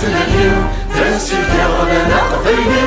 تلقيو تنسيك غلنا قفينيو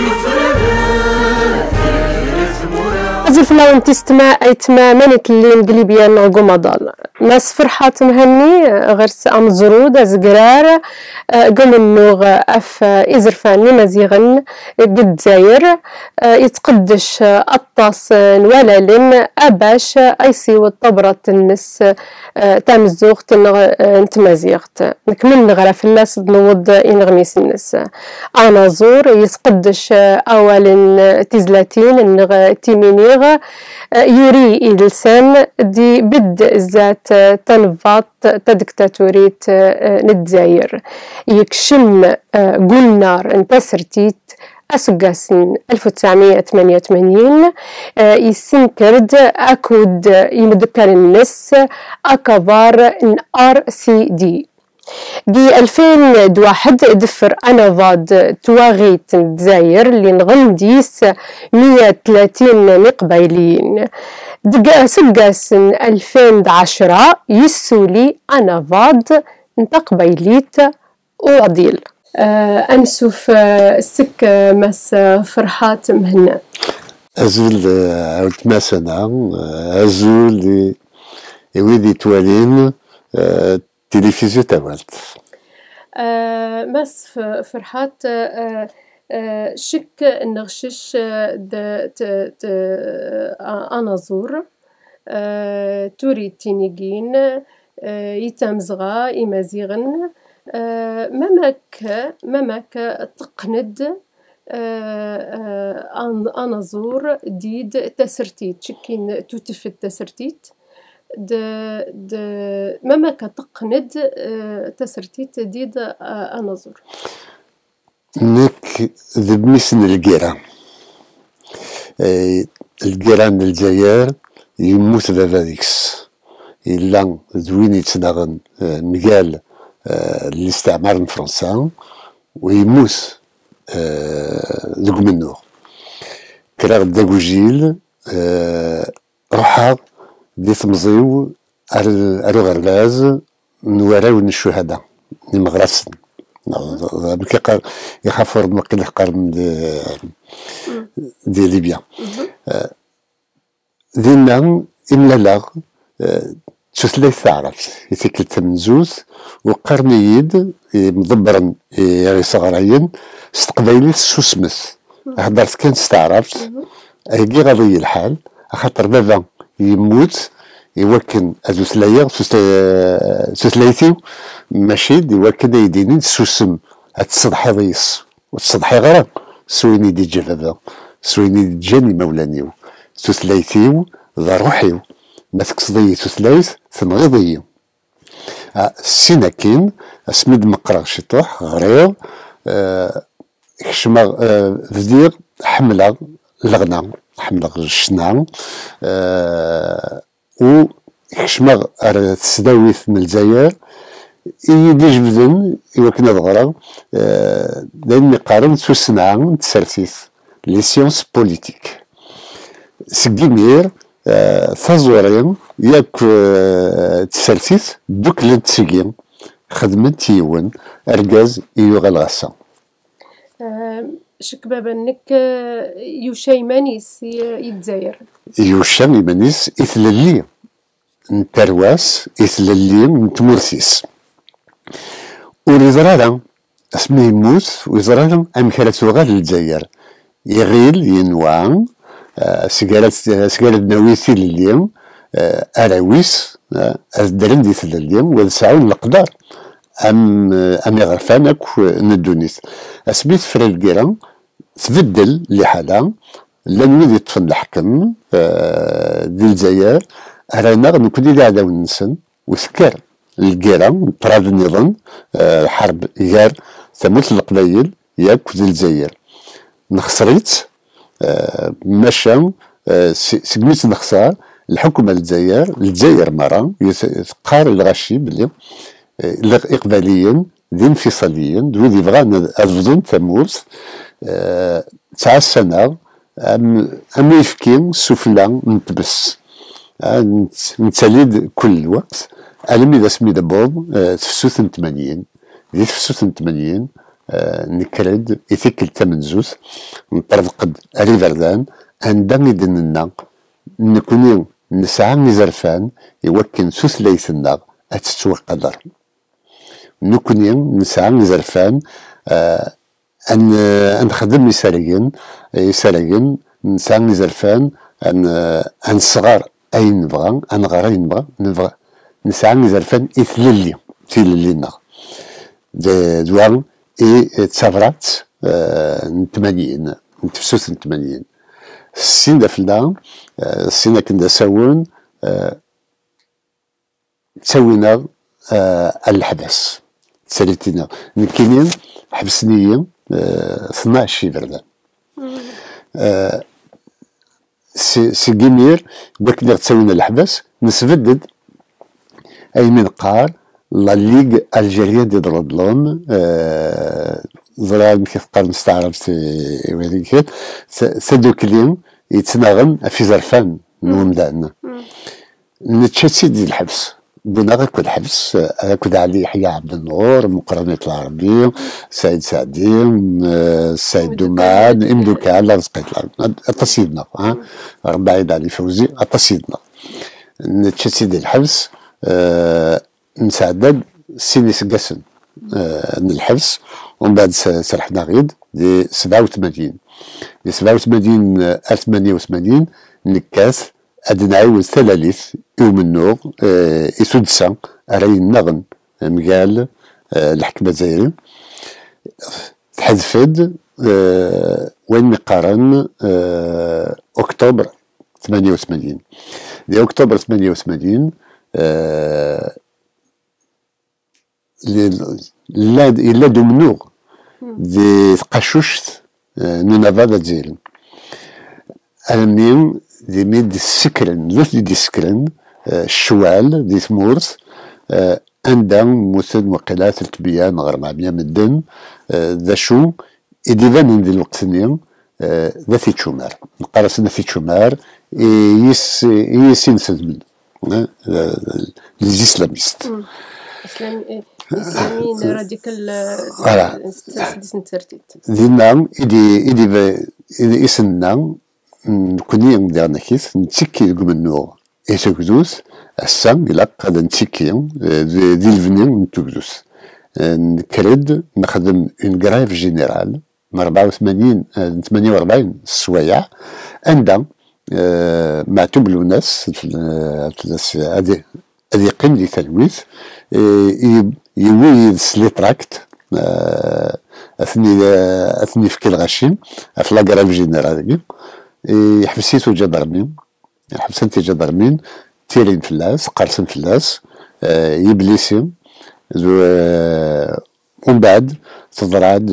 أزف لو تستمع منت اللي نقلبيا نغو مضال ناس فرحات مهني غرس أمزرود أزقرار قم النوغ أف إزرفاني مزيغن قد زاير يتقدش أطاس نوالالين أباش أيسي والطبرة النس تامزوغت نتمازيغت نكمل نغرا في الناس نوض إنغميس النس أنا زور يتقدش أول تزلاتين نغ تيمينيغ يوري إلسان دي بد ذات تنفاط تدكتاتوريت نتزاير يكشم قلنار انتسرتيت أسقاسن 1988 يسنكرد أكود يمدكر النس أكبار RCD دي 2001 دفر أنا فاد تواغيت الجزائر اللي نغنديس 130 مقبايلين دقا سقاسن 2010 يسولي أنا فاد نتقبايليت وعديل أنسوف السك مس فرحات مهنا أزول عود مسنا أزول ويدي توالين تلفزيو تاولت مس فرحات شك نغشش أنظور توري تينيجين يتمزغا إمازيغن ممك تقند أنظور ديد تسرتيت شكين توتف التسرتيت ممك تقند تسرتيت ديد أنظور نك ذبميسن الجيران الجزائر يموت بابا ديكس إلا دوين يتناغن مقال الاستعمار الفرنسا ويموت ذوك منو كراغ داكوجيل روحا دي تمزيو ارو غرباز نوراو الشهداء نمغرسن بكي يخافور مقل القرن دي ليبيا دينا إملالاغ تسليت تعرف يتكل تمنزوز وقرنيد مضبرا يعني صغرين استقبايلي سوسمث هدرت كان استعرفت هيجي غضي الحال خاطر بابا يموت يوكن ازو سلايا سوسلايتيو ماشي يوكن يديني سوسم هتصدحي ضيس وتصدحي غرا سويني دي جبابا سويني دي جاني مولانيو سوسلايتيو ذا روحيو ما تقصدي سوسلايت تنغضي السيناكين اسمد مقرا شطوح غريض كشما فدير حملة الغنى حملة الشنا و كشما تسداويث من الجزائر يدي جبدن يوكنا ضغرا دايما يقارن سوسنعا تسرتيث لي سيونس بوليتيك سكيمير ثازورين ياك تسرتيث دوك لنتسيكين خدمت يون أرجاز يوغا الغسا شك بابا انك يوشاي مانيس يتزاير يوشا مانيس إثلالي نترواس إثلالي نتمورسيس وريزرالا اسمه يموت ويزرالا أمكالة وغال الجزائر يغيل ينوان سكالة نويسي لليوم أراويس أزدرن دي ثلاليم وذسعون القدار أم يغرفانك ندونيس أسميت فرا الكيران تبدل لحالة لن يدي يطفن الحكم ديال الجزائر رانا نكون دي عداو النسن وسكر الكيران براد النظام حرب غير ثموت القبايل ياك ديال الجزائر نخسريت ماشا سكميت نخسر الحكومة الجزائر مرة يقار الغشي بلي إقباليا ذي انفصاليا ذي بغانا أفضل ثمورت تاع السنة أم يفكين سفلا نتبس نتساليد كل وقت ألمي ذا سمي دبوض تفسوث 80 دي 86 نكرد إثيكل تمنزوث نطرفقد ريفردان عندما يدننا نكوني نسعى نزرفان يوكن سوثليثنا أتستوى قدر نكوني نسعى نزرفان أن نخدم يسالين نسعى نزرفان أن صغار أي نبغى أن غرا نبغى نسعى نزرفان إثللي تيللينا دوار تسافرات نتمانين نتفسوس نتمانين السين دافلنا السين كندا ساون تسوينا الحبس تساليتنا نكينين حبسنيين 12 في بردان سي جيمير بكنا تسوينا الحبس نسفدد أي من قار لا ليغ الجيريان دي درودلون ظلال كيف قال مستعرب وهذيك سدوكلين يتناغم في زرفان نومدان نتشتي ديال الحبس بنا غير كل حبس كود علي يحيى عبد النور مقرنة العربية سعيد سعدي سعيد دومان امدوكا الله رزقيت العرب اتصيدنا بعيد علي فوزي اتصيدنا نتشتي ديال الحبس نساعدد سيني سقسن من الحبس ومن بعد سرحنا غيد دي 87 دي 87 88 نكاس اد نعاود ثلاث يوم النور يسدسا راي النغن مقال الحكمة الجزائرية تحذفد وين مقارن اكتوبر 88 دي اكتوبر 88 إلا دومنوغ دي قشوشت نونافا دزيرن ألمين دي ميد السكرن زوث دي السكرن الشوال دي ثمورث عندهم مثل وقيلات التبيان غير مع بيان مدن ذا شو إديفان دي الوقتنين ذا في تشومار نقرس ذا في تشومار يسين سلمن الإسلاميست إسلاميين راديكال دينا إدي إسنا نكوني نديرنا كيف نتسكي منو إتوكدوس السام إلا قد نتسكي دي الفنين نتوكدوس نكرد نخدم اون كرايف جينيرال من 84 48 سوايع عندها معتوب الناس هذه قيم دي تلويث يويد سليتراكت اثني في كل غشيم في لاكراف جينيرال حبسيتو جدرمين حبسنتي جدرمين تيرين فلاس قرصن فلاس يبليسي ومن بعد تضراد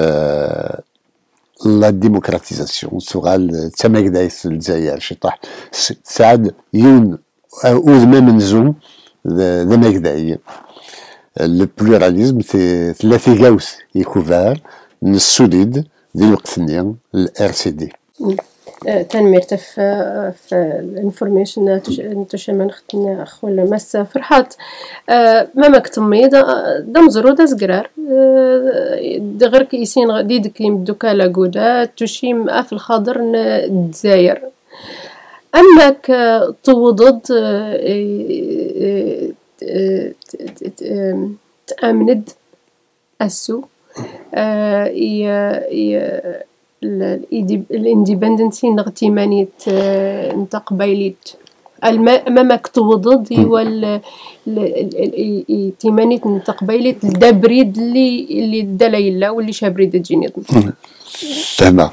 لا ديموكراتيزاسيون سوغال تماك دايس الجزائر شطح سعد يون اوذ ما منزوم ذا ماكداي لو بلوراليزم ثلاثي كاوس يكوفار من السوليد ديال الوقتنيا الار سي دي تنميرت في الانفورميشن تشمن ختنا خول مس فرحات ما مكتمي دا مزرو دا زقرار غير كيسين ديد كيم دوكا لاغودا تشيم في الخضر الجزائر انك توضد تامند السو الاندبندنسي نغتيمانيت نتا قبايليت امامك توضد وال تيمانيت نتا قبايليت الدبريد اللي دلايلا واللي شابريد تجيني تمام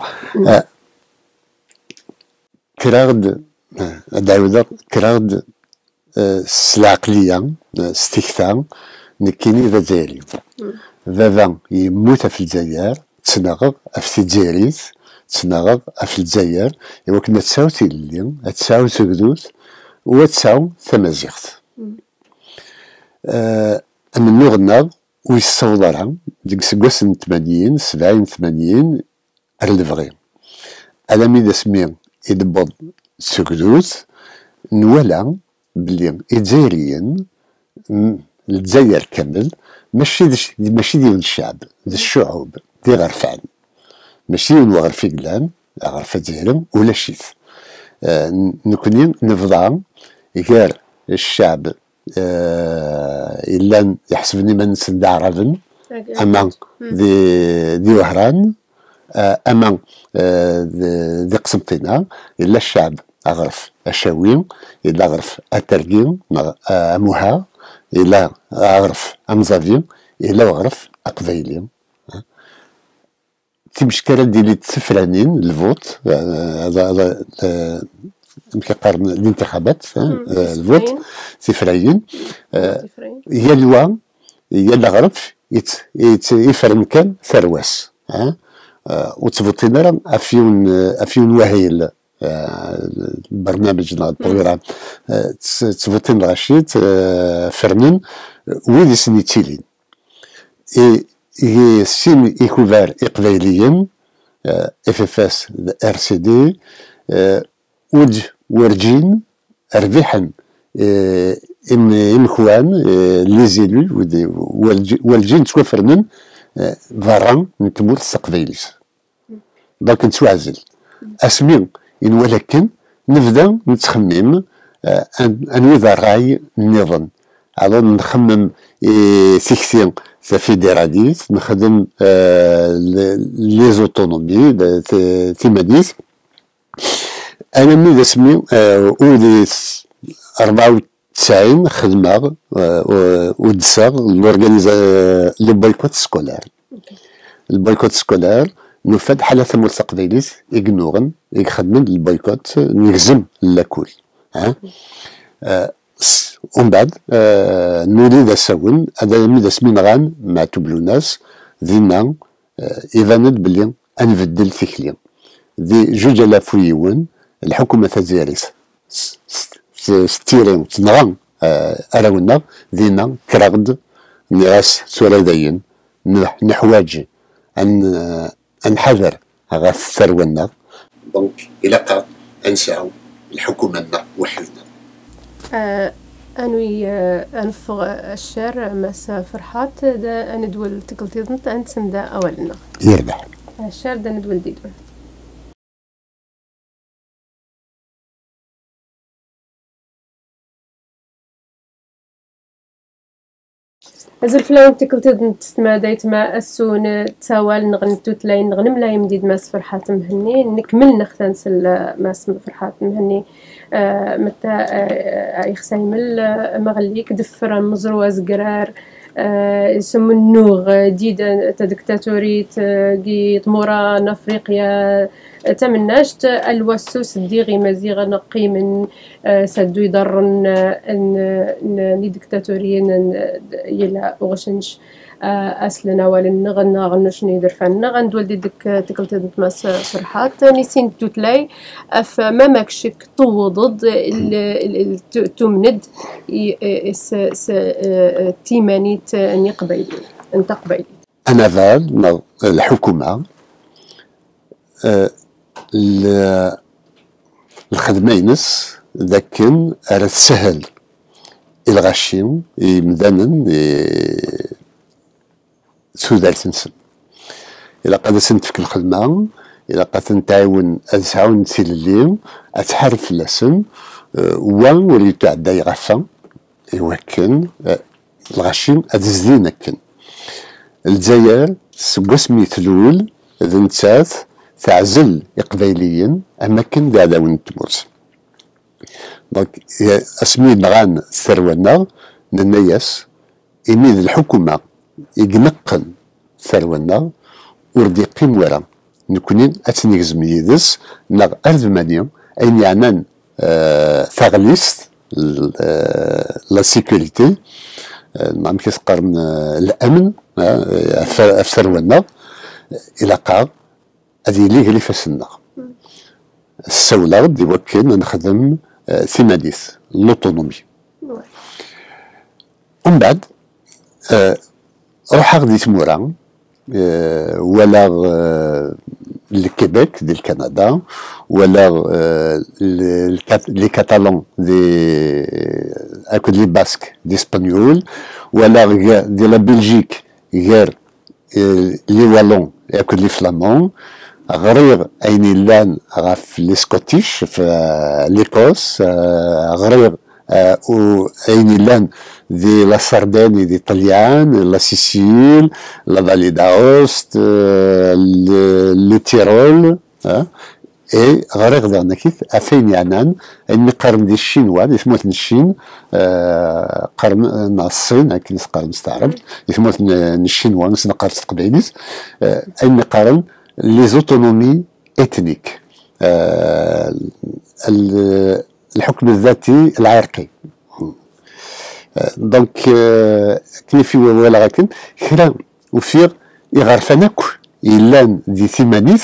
كراد داوود كراد العقليه استكثار نكيني ذا جزائري فافا يموت في الجزائر تسنغ في الجزائريت تسنغ في الجزائر إوا كنا تساوتي اللي تساو تقدوس وتساو ثمازيغت من نغنى ويصورها ديك سكواس 80 70 80 الفغي على ميدا سمي يدبض سكدوس نولا بلي الجزائريين الجزائر كامل ماشي ديال الشعب ديال الشعوب ديال غرفان ماشي غرفي قلان غرفة ديالهم ولا شيث نكوني نفضع غير الشعب إلا يحسبني من سد عربا أما دي وهران أما دي قسنطينة إلا الشعب أغرف أشاوي إلا أغرف أترقيم أموها إلا أغرف أمزافي إلا أغرف أقبايلي تمشكلة ديالي تسفرانين الفوت هذا كيقارن الانتخابات الفوت سفراين هي الوا هي الغرف يفرن كان ثرواس وتفوتينا راه افيون وهيل برنامج البروغرام تفوتين رشيد فرنن ويدي سنيتيلين سين يكوفار إقباليين اف اف اس ار سي دي ورجين ربيحا إمخوان لي زيلو والجين توفرنن فاران نتمول السقبيليس دونك نتوازل اسمي إن ولكن نبدا نتخمم أنوي ذا الراي النظام على نخمم سيكسيون فيدراليست نخدم لي زوتونومي تيماديس انا من اسمي اولي 94 خدمه ودسا لورغانيزا لي بويكوت سكولار البويكوت سكولار نفاد حالة المستقبليس يقنوغن يخدمن البويكوت نجزم لاكل ومن بعد نولي ذا ساون هذا ميدا سمين غان مع توبلوناس ديما يباند بلي انبدل تكليم ذي جوج الاف ويون الحكومة تزيريس ستيرين تنغان اراونا دينا كراغد نغاس سوالدين نحواج ان نحذر غاس ثرونا دونك الى انساو الحكومة وحدنا أنوي أنفغ الشر مس فرحات دا ندول تقلتيضنت أنتسن دا أولنا يربح الشر دا ندول ديدون أزل فلاون تقلتيضنت تستمع دايت ما أسون تساوال نغن توتلاين نغنم لا يمديد ماس فرحات مهني نكمل نختنسل ماس فرحات مهني متى يخسايمل مغليك دفر مزروز قرار يسمو النوغ ديدا تدكتاتوريت جيت موران افريقيا تمناشت الوسوس الديغي مزيغ نقي من سدو يضرن ان ديكتاتوريين يلا وغشنش أسلنا ولن غنش ندير فن غندول ديك تقلت ماس فرحات نسين توتلاي اف ما ماكشك توضد تمند تيمانيت اني قبيلي انت قبيلي انا فال الحكومه الخدمينس ذاكن راه سهل الغشيم مدانا سودالتنسن إلا قد سنتفك الخدمة إلا قد نتعاون أتعاون تيليم أتحرف لسن ولي تعدى يغفى يوكن الغشيم أتزدين أكن الجزائر سقسمي تلول ذنتات تعزل إقباليين أماكن دعاون تموت دونك اسمي نغان الثروة ننياس إميد الحكومة يقنقن ثرونا وردي قيم ورا نكونين اتنيكزم يدس نغ أرزمانيوم أين يعنان ثغليست لا سيكوريتي نعم كيسقرن الأمن في ثرونا إلى قاع هذه اللي غلي فاسنا السولة دي وكن نخدم ثمانيث لوتونومي ومن بعد روح غادي تمورا ولا الكيبيك ديال كندا ولا لي كاتالون دي اكو لي باسك دي اسبانيول ولا ديال بلجيك غير لي والون ياكل لي فلامون غريغ اين لان غاف لي سكوتيش في ليكوس غريغ و اين لان دي لا سارديني دي طليان لا سيسيل لا فالي داوست لي تيرول اي غريغ دانا كيف افين يعنان اني قرن دي الشينوا يثموت الشين قرن الصين كي قرن مستعرب يثموت الشينوا نس قرن تقبيليس اني قرن لي زوتونومي اتنيك الحكم الذاتي العرقي دونك كيف ولا غاكن كرا وفير يغرفناك إلان دي ثمانيث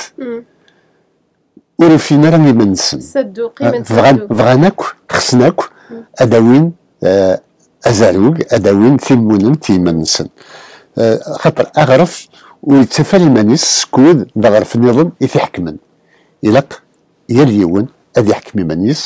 ورفينا راني منسن فغاناك خصناك أداوين أزاروك أداوين ثمونن تيمنسن خاطر أغرف ويتسفى المانيس سكود دا غرف النظام يتحكمن إلاق يليون أذي حكمي مانيس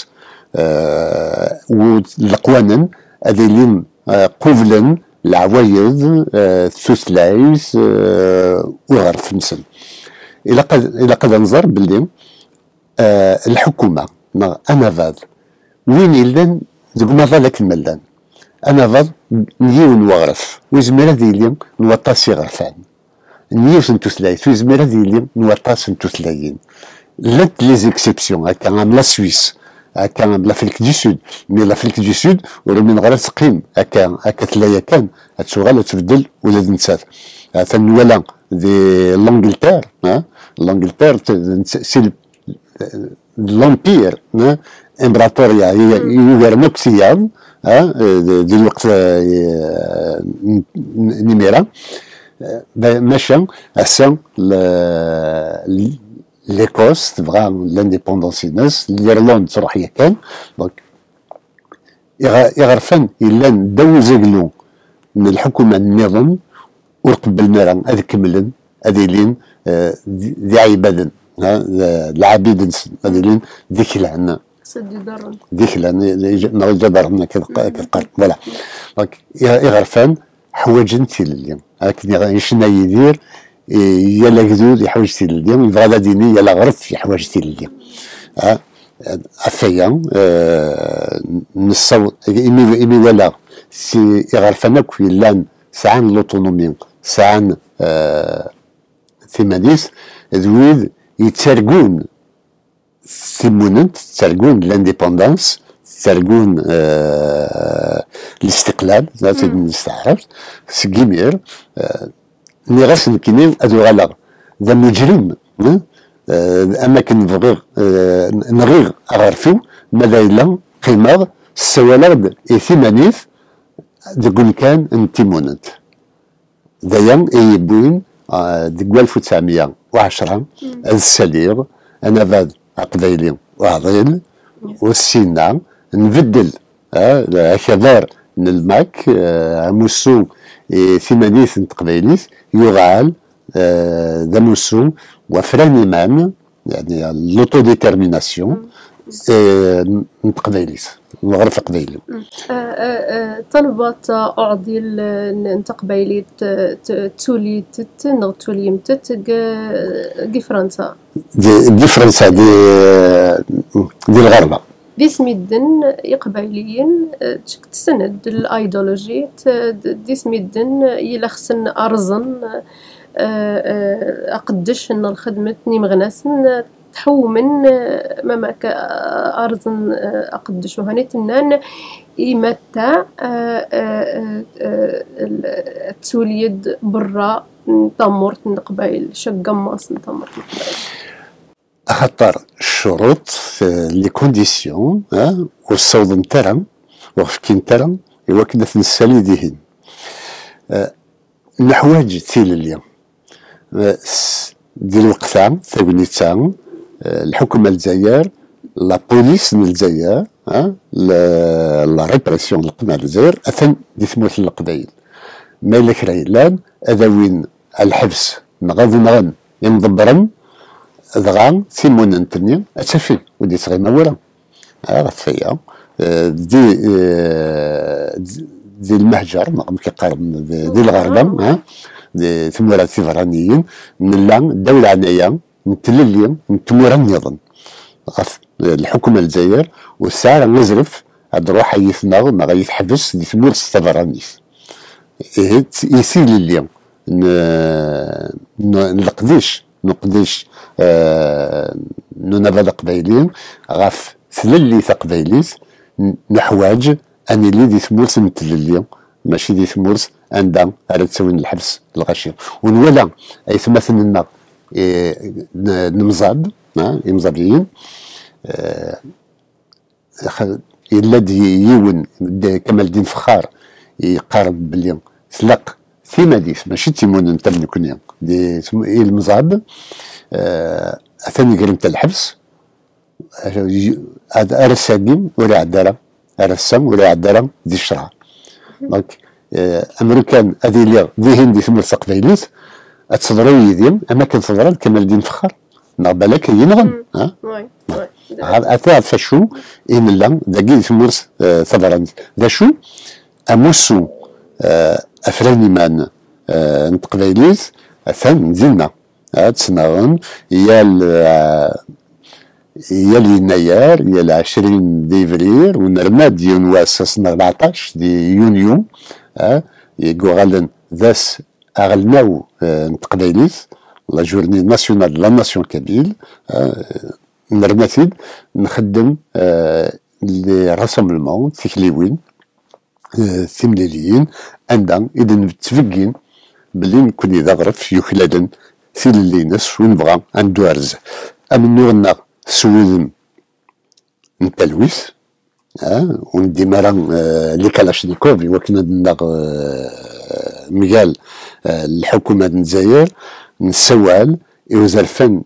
والقوانن أذي لين قوفلن العوايد الثوثلايس وغرف نسن إلا قد نظر باللي الحكومة أنا فاض وين إلان ذوك ما ذاك الملان أنا فاض نيون وغرف ويزمير هذي اليوم نوطاسي غرفان نيوس نتوثلايث ويزمير هذي اليوم نوطاس نتوثلايين لات لي زيكسيبسيون هكا لا سويس هكا لافريك دي سود مي لافريك دي سود ولا من غير تقيم هكا تلايا كان هتشغل تبدل ولا تنسات ثاني دي لانجلتير لانجلتير سي لامبير امبراطوريا يوغر نوكسيان دي الوقت نميرة ماشا اسا ليكوس تبغى لانديبوندونس ناس اليرلند تروح هي كان دونك يغرفن الا داو زاكلو من الحكومه النظام وقبل مرة هذا كملن هذه لين ذي عبادن العبيد هذه لين ديك لعنا ديك لعنا نغل جدرنا كالقرن فوالا دونك يغرفن حواجنتي لليوم لكن يشنا يدير يلا كذود يحوجتي لليوم يبغى ديني يلا غرف يحوجتي لليوم افيا نصو ايمي ولا سي يغرفنا كوي لان ساعان لوتونومي ساعان ثمانيس ذويد يتسرقون ثموننت تسرقون لانديبوندانس تسرقون الاستقلال ذات المستعرف سكيمير ني غاس نكينيو ادو غالا ذا مجرم اماكن نبغي نغير اغرفو ماذا الا قيمه السوالارد ثمانيث دقون كان انتيمونت ذايا ايبوين دق 1910 السليغ انا فاد قبايلي وعضيل والسينا نبدل كبار من الماك موسو ثمانيث تقبايليث يغال داموسو وفراني مان يعني لوتو ديتيرميناسيون تقبايليث نغرف قبايلي طلبات أعضي تقبايلي تولي تنغ تولي متت دي فرنسا دي فرنسا دي الغربة دي سميدن يقبايليين تسند الايديولوجي دي سميدن يلخصن ارزن اقدش ان الخدمة مغناسن تحو من ماماك ارزن اقدش وهاني تنان يمتى توليد برا تمرت قبايل شقماص تمرت قبايل خطر الشروط لي كونديسيون والصوت نتاعهم وفكين نتاعهم هو كنا تنسالي ديهن نحواج تيل اليوم ديال الوقت ثابني تاعهم الحكومة الجزائر لا بوليس من الجزائر لا ريبريسيون القمع الجزائر اثن دي ثموث القبايل ما الا كرايلان اداوين الحبس نغاض نغن ينضبرن ضغان ثمون نتني اتفي ودي صغير مولا غفيا ديال المهجر نغم كيقارب ديال الغردم دي ثمورات سيفرانيين نلا الدولة عنايا نتللي نتمورا النظام غف الحكومة الجزائر والساعة نزرف هاد روح يثنغ ما غيتحبس دي ثمور السفرانيس يسيل اليوم نقديش نونافا قبايلين غاف ثللي قبايليس نحواج اني اللي دي ثمورس نتللي ماشي دي ثمورس عندها على تسوين الحبس الغشيم ونولا اي ثمثل لنا نمزاب مزابيين الذي يون كمال الدين فخار يقارب بلي سلق في مديس ماشي تيمون انت من كونيا دي المزاب ثاني قريمة الحبس هذا ارساقيم ولا عداله ارسام ولا عداله دي الشرع دونك امريكان هذه اللي دي هندي ثم السقفيليس اتصدروا يديم اما كان صدران كمال الدين فخر بالك ينغم وي اثار فشو ان لا داكي ثمورس صدران ذا شو اموسو افراني مان نتقبيليس اثان نزلنا تسناغن يا يناير يا 20 ديفرير ونرماد ديال واسسنا 14 دي يونيو يقولن ذاس اغلناو نتقبيليس لا جورني ناسيونال لا ناسيون كابيل نرماتيد نخدم لي راسمبلمون تكليوين ثمليليين عندهم اذا متفقين باللي نكون اذا غرف يخلدن ثيل اللي نس ونبغى ندو ارز امنوغنا سويدن نتلويس وندي مرا لي كالاشنيكوف وكنا دنا مجال الحكومة الجزائر نسوال وزار الفن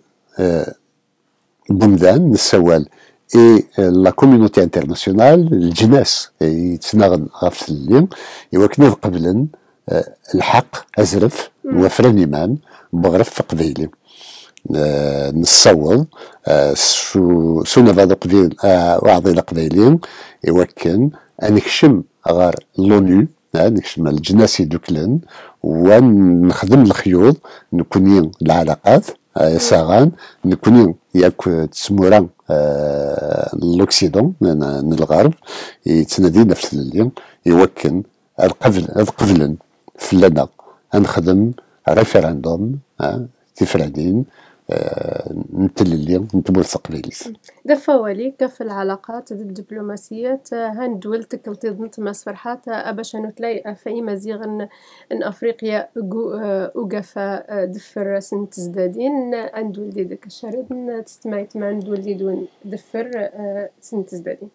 بومدان نسوال لا كوميونيتي انترناسيونال الجناس يتناغن غاف الليل وكنا قبلا الحق ازرف وفران ايمان بغرف قبيلي نصوض سو نفاذ قبيل واعضي القبيلين يوكن نكشم غار لونو نكشم الجناسي دوكلن ونخدم الخيوط نكونين العلاقات ساغان نكونين ياك تسمورا لوكسيدون من الغرب يتنادي نفس اليوم يوكن القبل فلنا نخدم ريفراندوم تفرادين نتللي نتبول ثقبيليس دفا ولي كف العلاقات الدبلوماسية هان دول تكلتيضنت ماس فرحات أباش نتلاقي في مزيغ ان أفريقيا أوقفا دفر سن تزدادين عن دول دي ديك الشريط تستمعت مع دول دي دون دفر سن تزدادين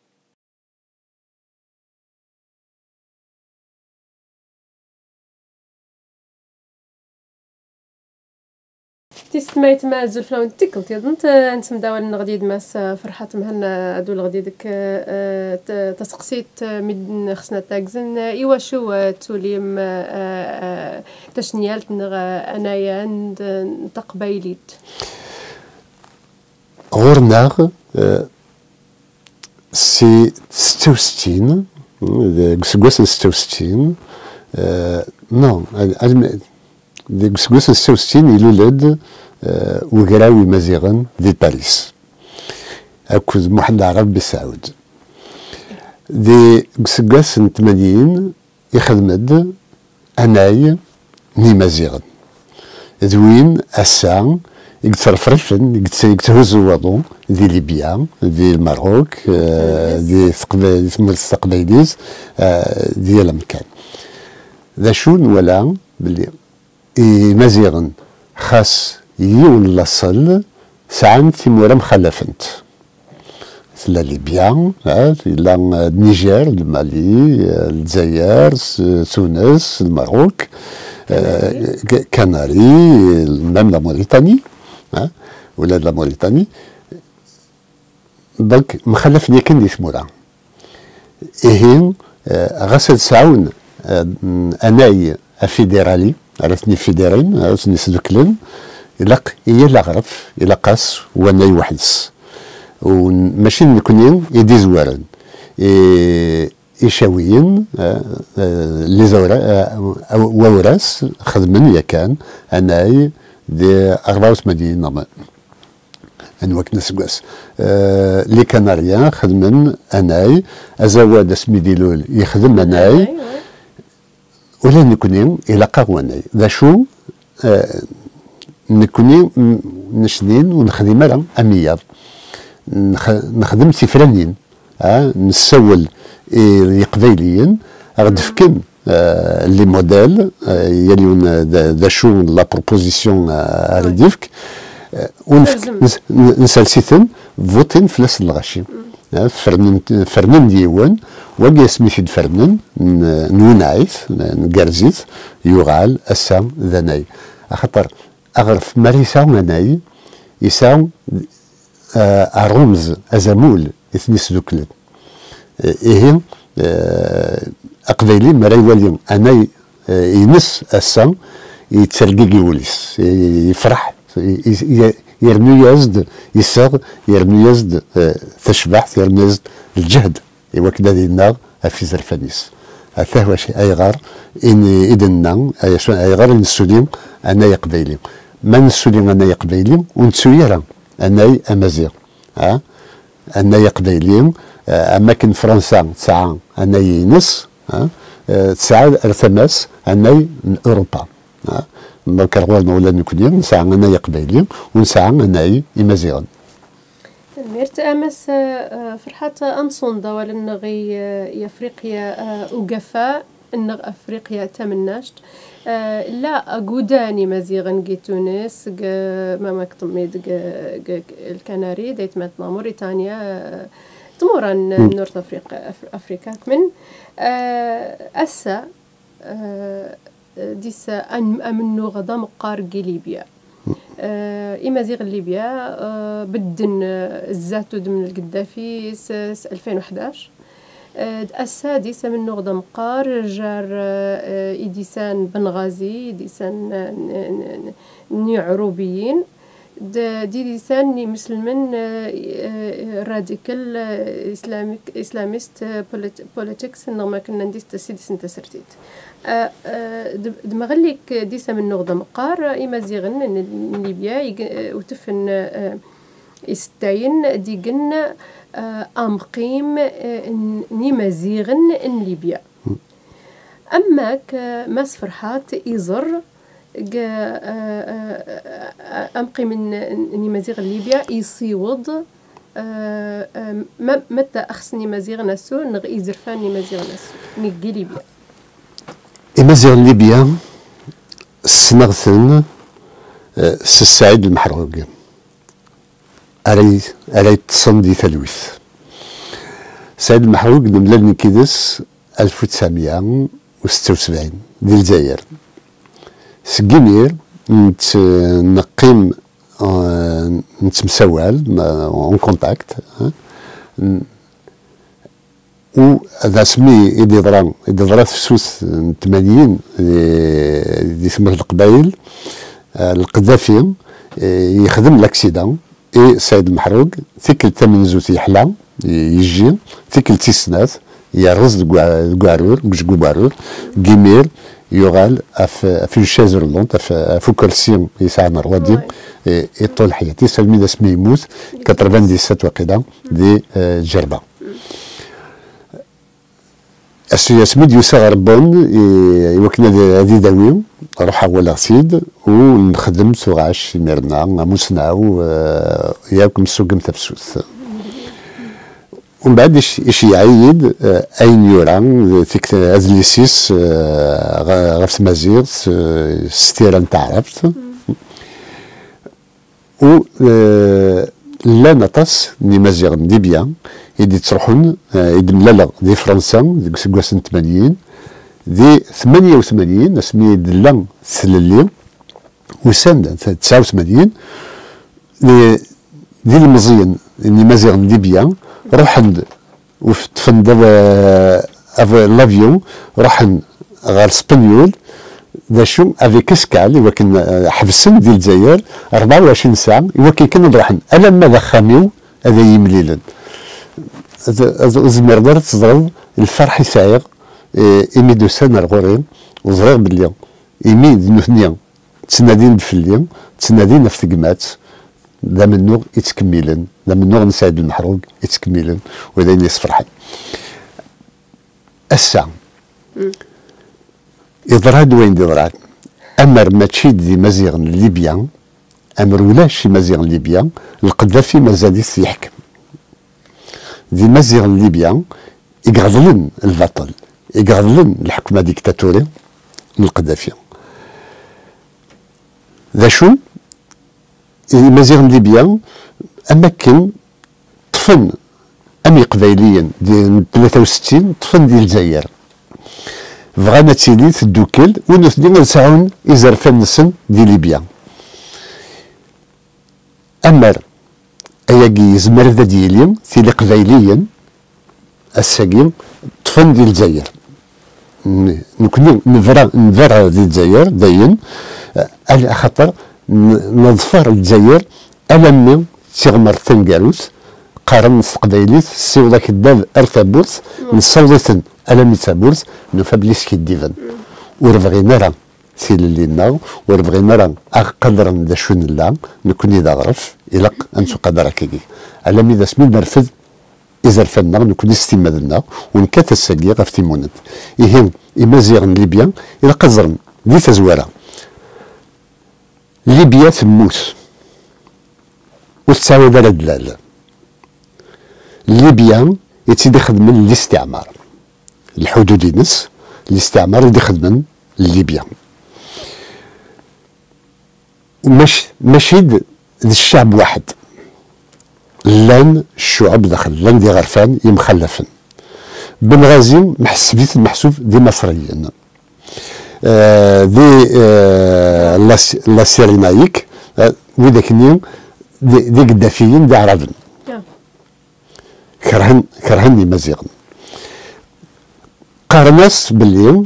تستمعت مع زلفلاون تيكل تيضنت نسمداو الغديد ماس فرحات مهنا عدو الغديدك تسقسيت مدن خصنا تاكزن ايوا شو توليم تشنيالت انايا تقبايليت غورناغ سي 66 كسكواس 66 نو ديك سكواس 66 يولد وقراوي مزيغن دي باريس اكوز محمد عرب بسعود دي سكواس 80 يخدمد اناي ني مزيغن دوين اسان يترفرفن يتهز وضو دي ليبيا دي الماروك دي الثقبيليز ديال المكان ذا شون ولا بلي مزيغن خاص يون لاصل ساعات تيمورا مخلفنت لا ليبيا لا النيجر المالي الجزائر تونس الماروك كناري ميم لا موريتاني ولا لا موريتاني دونك مخلف ياكن دي ثمورا إيهين غاسل ساعون اناي افيديرالي عرفتني فيديرين عرفتني سدوكلن يلاق هي لا غرف الى قاس وانا وحدس وماشي نكونين يدي زوارن إيشاويين لي زورا ووراس خدمن يكان أناي دي 84 نورمال انوك نسقاس لي كناريا خدمن أناي أزواد اسمي ديلول يخدم أناي ولا نكوني إلى قهواني ذا شو نكوني نشنين ونخدم على أميار نخدم سفرانين نسول قبيليين غد فكن لي موديل يليون ذا شو لا بروبوزيسيون رديفك نسالسيتن فوتين فلاس الغشيم فرنن ديوان واقي سميث فرنن نونعيث نقرزيث يغال السام ذناي خاطر أغرف مريسا وناي يساو الرمز أزامول إثنيس ذوكلت إيه أقبيلي مراي واليوم أنا ينس السام يتسرقي وليس يفرح يرمي يزد يساغ يرمي يزد تشبح يرمي يزد الجهد وكذا دينا في زرفانيس هذا هو شيء أيغار إن إذننا أيغار نسوليم أنا يقبيلي ما نسوليم أنا يقبيلي ونسويرا أنا أمازيغ أنا يقبيلي أماكن فرنسا تسعة أنا ينس تسعة ارتماس أنا أوروبا دونك الغوال ولا نكوني نسعى أنا يقبيلي ونسعى أنا إمازيغ ميرت أمس فرحات أنصون دوال النغي أفريقيا وقفا النغ أفريقيا تمناشت لا أقوداني مزيغن جي تونس ما مكتميد الكناري ديت ماتنا موريتانيا تمورا نورث أفريقيا من أسا ديس أمنو غدا مقار ليبيا إمازيغ ليبيا بدن الزاتو من القدافي 2011 السادس من نغدا مقار جار إديسان بنغازي إديسان نيعروبيين ديسان مسلمين راديكال إسلاميست بوليتكس إنما كنا نديس تسيدس نتسرتيت دمغليك ديسا من نغدا مقار إمازيغن ليبيا وتفن استاين ديجن أمقيم نمازيغن إن ليبيا أماك ماسفرحات إزر أمقيم نمازيغ ليبيا يصيوض متى أخص نمازيغ ناسو نغ إزرفان نمازيغ ناسو نجي ليبيا إمازيغ ليبيا سنغثن سعيد المحروق أري تصندي ثلوث سعيد المحروق نملال كيدس 1976 ديال الجزائر سكيمير نقيم نتمساوال اون كونتاكت و هذا سمي يدي ضرات في سوس 80 دي ثمر القبايل القذافي يخدم لاكسيدون اي سعيد المحروق ثيكل ثمن زوت يحلى يجي ثيكل تيسنات يرز كوارور كوارور كيمير يغال في شاز رولونت في كرسي يساعدنا روادي طول حياتي سلمي دا سمي يموت 97 وقيدا دي جربه اسمي ديوسا غربون يوكنا هذه داويو روح ولا غسيد ونخدم سوغاش ميرنا موسناو ياكم سوق متفسوس ومن بعد ايش يعيد اين يوران فيك ازليسيس غف مازيغ ستيرا نتا عرفت و لا نطس ني مازيغ دي بيان يدي تروحون يدي ملالا دي فرنسا ديك سكواس 80 دي 88 اسمي دلا سللي وسند 89 دي المزيان ني مازيغ دي بيان روحن وتفند لافيون روحن غير اسبانيول ذا شو افيك اسكال ولكن حبسن ديال الجزائر 24 ساعه ولكن كنا نروحن الا ما ذا خاميو هذا يمليلن زمر تزرد الفرح يسايق إمي دوسان الغورين وزرق باليوم إمي نثنيا تسنادين بفليا تسنادين في تقمات ذا منو يتكملن ذا منو نساعد المحروق يتكملن وإذا الناس فرحان الساعة إضراد وين دضراد أمر ما تشيد دي مزيغن ليبيا أمر ولاش مزيغن ليبيا القذافي مازاليس يحكم دي مزيغن ليبيا يقعدلن البطل يقعدلن الحكمة ديكتاتورية من القذافي ذا شو مزيغن ليبيا أماكن طفن أمي قبيليا ديال 63 طفن ديال الجزائر فغانا تيلي تدوكل ونثني نسعون إزرفان نسن ديال ليبيا أمر أياكي زمر ذا ديالي تيلي قبيليا الساقيم طفن ديال الجزائر نكون نفرع ديال الجزائر داين على خاطر نظفر الجزائر ألمي تيغمر تنقالوس قارن قبيليت سيوضا كداب ارتابورس نصوضيتن ألمي تابورس نفابليس كديفن ورفغينا راه سيل اللي ناو ورفغينا راه أقدر دا شون لا نكوني دا غرف إلا أنسو قدر كيكي ألمي دا سمي نرفض إذا رفضنا نكوني استمادنا ونكات الساقية غف تيمونت إيهن إمازيغن ليبيا إلا قزرن دي تزوارا ليبيا تموت وتساوي على دلال ليبيا يتيدي خدمن الاستعمار الحدود ينس الاستعمار يدي خدمن ليبيا ماشي ذا الشعب واحد لان الشعوب داخل لان دي غرفان يمخلفن بنغازي محسوبيت محسوب دي مصريين دي لا سيرينايك وذاك اليوم دي قدافيين دي عربن كرهني مزيغن قرناس باليوم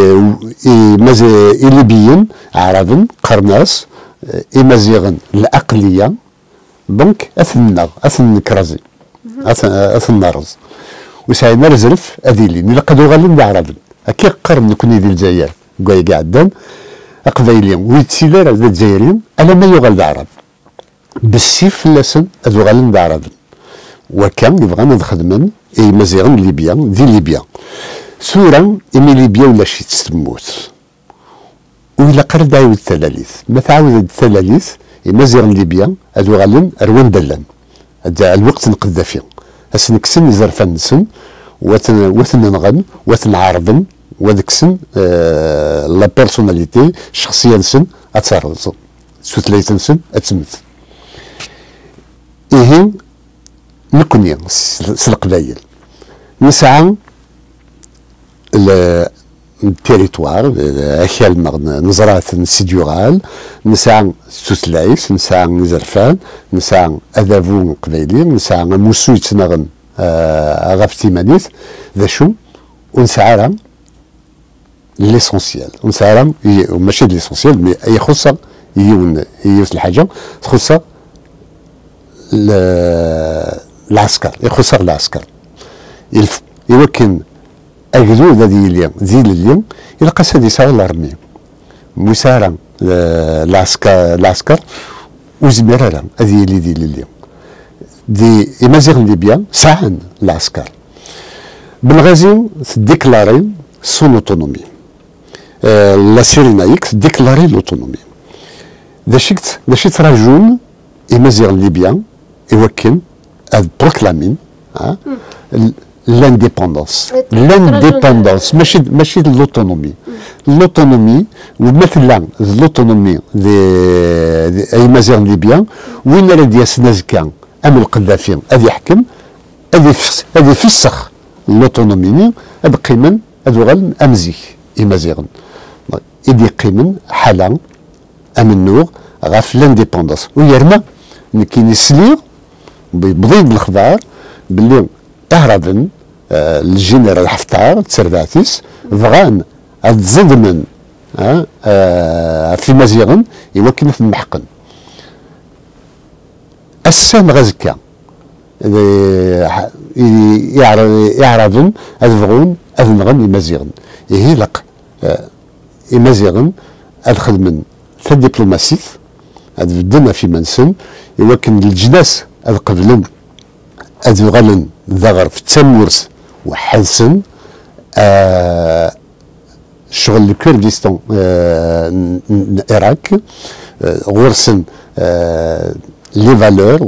ليبيين عربن قرناس مزيغن الأقلية دونك أثن كرازي أثن نارز وساينا رزرف أذيلي نلا قدو غالين دي عربن أكي قرن نكوني دي الجزائر قوي قاعدان أقبايليين ويتسيلار ذا الجزائريين ألا ما يغال دي عرب بالسيف لسن أذو غالين دي عربن وكان يبغى نخدمن مزيغن ليبيا دي ليبيا سورة إمي ليبيا ولا شي تسموت وإلا قرد عاود الثلاليث ما تعاود الثلاليث مزيغن ليبيا أدو غالن أروان دلان الوقت القذافي أسنكسن زرفان نسن وثن نغن وثن عارضن وذكسن لا بيرسوناليتي شخصيا نسن أتسرز سوتليت نسن أتسمت إيهن نكوني سلقبايل نسعى التيريتوار أشيال نزرات نسيديوغال نسعى سوسلايس نسعى نزرفان نسعى أذافون قبايلي نسعى موسو يتنغن غافتي مانيث ذا شو ونسعى ليسونسيال ونسعى ماشي ليسونسيال مي أي خصة يوس الحاجة خصة العسكر يخسر العسكر يمكن أجدود ديال اليوم إلى قصد يساوي الأرمي مسارا العسكر وزميرا هذه اللي ديال اليوم دي إمازيغ ليبيا ساعن العسكر بالغازي ديكلاري سون اوتونومي لا سيرينايك ديكلاري لوتونومي داشي تراجون إمازيغ ليبيا يوكن بروكلامين لانديبوندونس ماشي لوتونومي لوتونومي ومثلا لوتونومي اي مازيغ ليبيا وين راه ديال نازكا ام القذافي هذا يحكم هذا يفسخ لوتونومي هذا قيمن هذا غال امزيك اي مازيغ يدي قيمن حاله امنوغ غاف لانديبوندونس ويرمى كاين يسليغ بضيد الخبار باللي اهربن الجنرال حفتر تسرباتيس فغان تزيد من في مزيغن يوكل في المحقن السام غزكا يعرضن أذبغون أذنغن إمازيغن إيه لق إمازيغن أدخدمن في الدبلوماسية أدبدنا في منسن يوكن الجناس أدقبلن أدغلن ذغر في تسمورس وحسن شغل الكردستان العراق غرسن لي فالور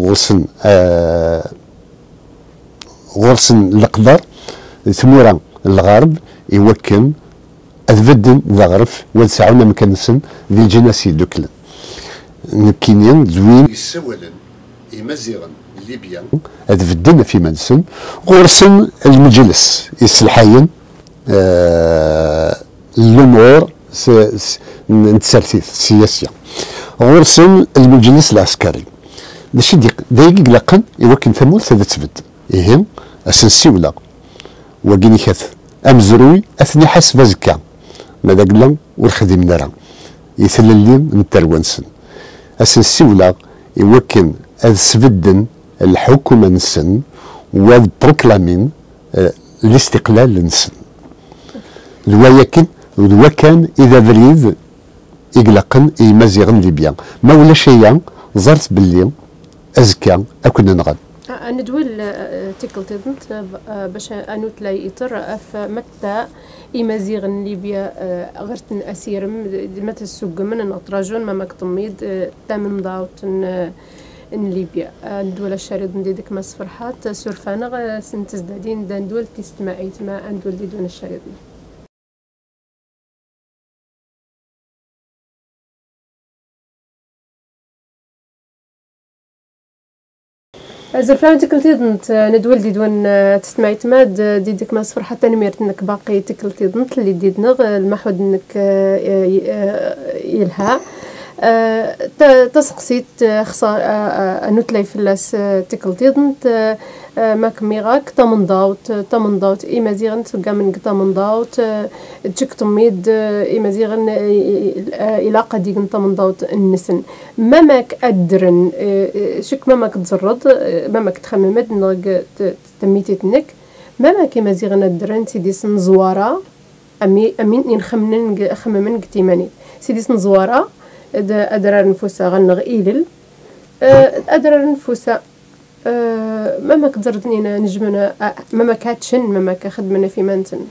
غرسن القدر ثمورا الغرب يوكن أذبدن ذغرف ولسعونا مكنسن ذي الجناسي دوكلا نكينيان زوين يسولن يمزيغن ليبيا أذبدن في منسن غرسن المجلس يسلحين الأمور نتسرتي السياسية غرسن المجلس العسكري داكشي دايق لقن يوكن ثمول ثلاث تبد إيهم أسنسي ولا وكيني كاث أمزروي أثني حسب زكا ماذا قلنا والخدم نرى يثللين نتروانسن أسنسي ولا يوكن أسفدن الحكومة نسن وبروكلامين الاستقلال نسن الوايكن الوكان إذا بريد إقلقن إيمازيغن ليبيا ما ولا شيء زرت باللي أزكى أكون نغد ندول تيكل تيدنت باش أنو تلاي إطر أف متى إمازيغن ليبيا غرتن أسيرم متى السوق من أطراجون ما مكتميد تامن ضاوتن إن ليبيا ندول الشريط نديدك مسفرحات سورفانا سنتزدادين دول تستمعيت ما ندول دي دون الشريط زرفان تكلتيدنت ندول ديدون تستمعيت ماد ديدك ما صفر حتى نميرت انك باقي تكلتيدنت اللي ديدنغ المحود انك يلها تسقسيت خصا انو تلاي فلاس تكلتيدنت ماك ميغاك تمن داوت إمازيغن تلقى من تمن داوت تشك تميد إمازيغن إلا قديغن تمن داوت النسن ماماك أدرن شك ماماك تزرد ماماك تخممد نغ تميتيتنك ماماك إمازيغن أدرن سيدي سنزوارا أمين نخممن قتيماني سيدي سنزوارا أدرار نفوسا غنغ إيلل أدرار نفوسا ماما كتزردنينا نجمنا ماما كاتشن ماما كخدمنا في منتن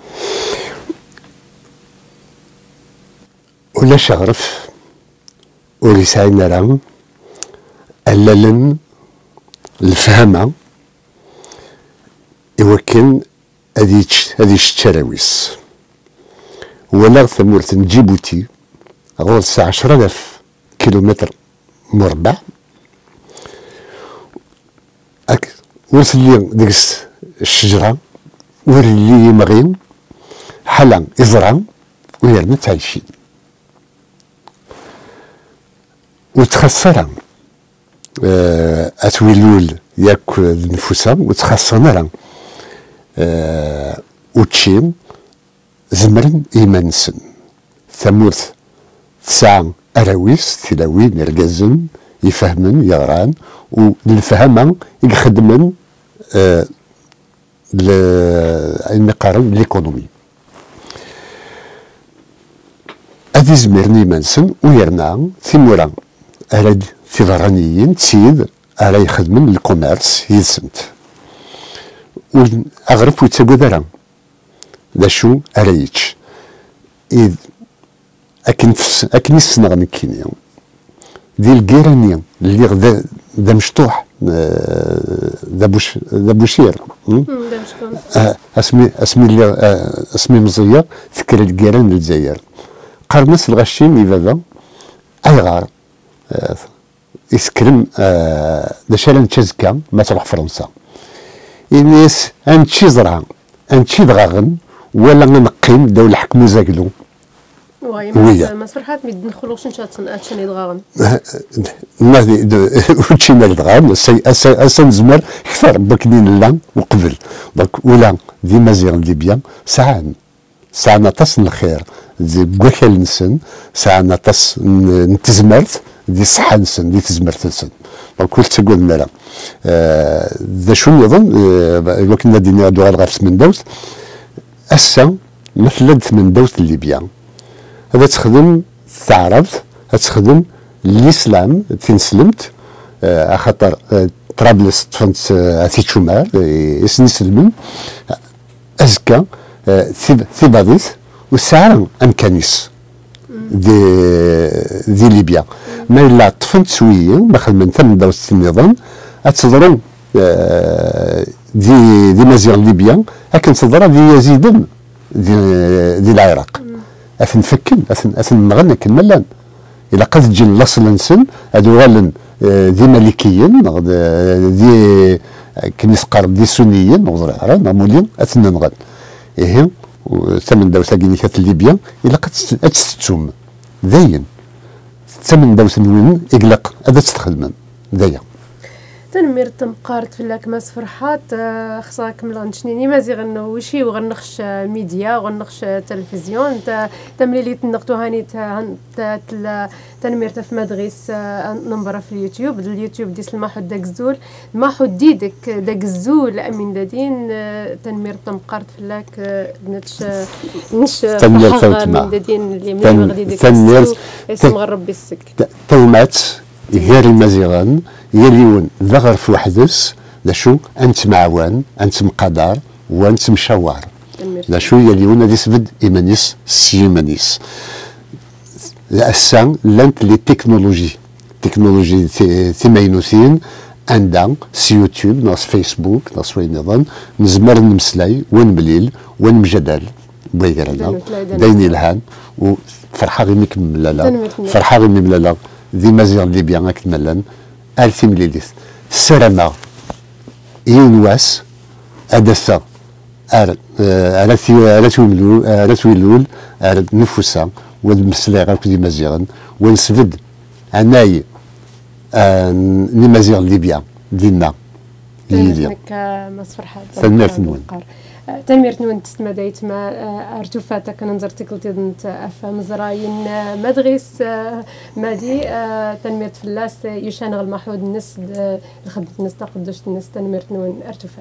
ولا شغرف ولي ساينا راه أللن الفهمة يوكن هذيش التراويس ولا ثمورة جيبوتي غور 10,000 كيلومتر مربع ورث لي ديك الشجرة ورلي مغين حلا إزرع ويرنا تعيشين وتخسر أتويلول ياك النفوسة وتخسرنا وتشين زمرن إيمانسن ثمورث تسعة أراويس تلاوين يرقزن يفهمن يغران والفهمة يخدمن المقارن ليكونومي هذي زميرني منسن ويرنا ثمورا أراد فيضرانيين تسيد على يخدمن الكوميرس يسنت وأغرف ويتساقو دارا دا شو أرايتش إذ أكن يسنغ نكيني دي الجيرانية اللي ذا مشطوح ذا بوشير اسمي مزير ذكر الجيران الجزائر قرنس الغشيم يبدا ايغار يسكرم دا شالن تشزكا ما تروح فرنسا الناس انتشي زرعا انتشي دغاغن ولا نقيم داول حكمو زاكلو وي ما صرحات ما يدخلوش نشاطن اتشني دغاغن ما وتشي مال دغاغن اسن زمر كثر بكنين لا وقبل دونك ولا دي مازيغن ليبيا ساعة نتص الخير دي بوكال نسن ساعة نتص نتزمرت دي الصحه نسن دي تزمرت نسن دونك كل تقول لنا ذا شو نظن وكنا دينا دوغال غاف من دوت أسا مثل من دوت ليبيا هذا تخدم تعرفت تخدم الإسلام تنسلمت خاطر طرابلس طفنت عتي تشومار يسني سلمن أزكى ثباديث والسعر أمكانيس دي ليبيا ما إلا طفنت سوية ما خدمن ثم دوت النظام أتصدرون دي مزيغ ليبيا لكن صدرها دي يزيدن دي العراق اثن فكن اثن نغنى كملان الى قد تجي الاصل نسن هادو غالن دي مالكيين دي كنيس قرب دي سنيين نغزر عران مولين اثن نغن ايه ثمن دوسة كينيكات ليبيا الى قد تستوم داين ثمن دوسة وين اقلق هذا تستخدم داين تنمير تمقارت في لك ماس فرحات خصها كمل غنشنيني مازي غنوشي وغنخش ميديا وغنخش تلفزيون تمليلي تنقطو هاني تنمير في مدغيس نمبر في اليوتيوب ديس الماحود داك الزول الماحود ديدك داك الزول امين دادين تنمير تمقارت في لك نش من دادين اللي من غادي ديك اسم ربي السك تلمات غير المزيغان يليون ذغر في وحدس لا شو انت معوان انت مقدار وانت مشاور لا شو يليون هذه سبد ايمانيس سيمانيس الاسان لانت لي تكنولوجي ثمينوثين عندها يوتيوب ناس فيسبوك ناس وين نظن نزمر نمسلاي ونمليل ونمجدل بغيرنا دايني الهان وفرحه غير مكمله فرحه غير مكمله ذي مزيغ ليبيا غاك الملان ألف مليليث سرما يونواس أدثا أرثويلول نفوسا ودمسلاي غاك دي مزيغن ونسفد عناي نمزيغ ليبيا دينا ليبيا مصفرحات تنمير نون تستمديت ما ارتفاتا كننظر تكلتي ضنت افهم زراين مدغيس مادي تنمير فلاس يشانغ المحود الناس الخدمة الناس تقدش الناس تنمير نون ارتفات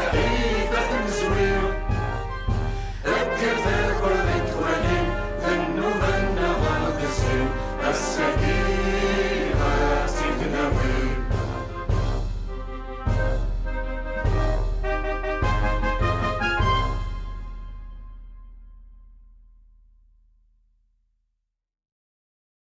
تحية